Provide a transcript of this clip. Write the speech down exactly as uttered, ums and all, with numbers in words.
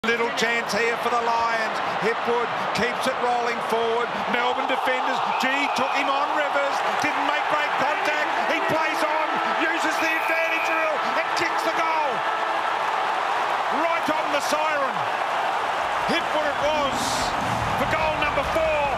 Little chance here for the Lions. Hipwood keeps it rolling forward. Melbourne defenders. G took him on Rivers. Didn't make great contact. He plays on. Uses the advantage rule and kicks the goal. Right on the siren. Hipwood it was for goal number four.